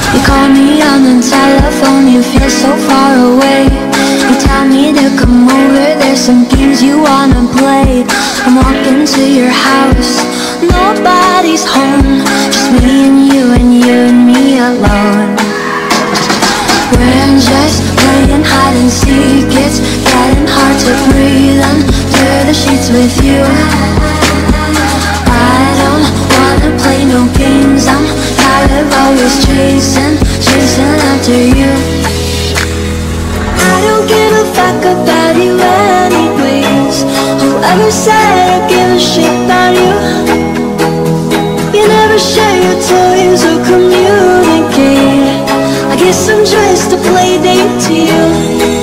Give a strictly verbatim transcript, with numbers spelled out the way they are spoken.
You call me on the telephone, you feel so far away. You tell me to come over, there's some games you wanna play. I'm walking to your house, nobody's home, just me and you and you and me alone. We're just playing hide and seek, it's getting hard to breathe under the sheets with you. I don't wanna play no games, I'm tired of always chasing, chasing after you. I don't give a fuck about you anyways. Whoever said I give a shit about you? You never share your toys or communicate. I guess I'm just a play date to you.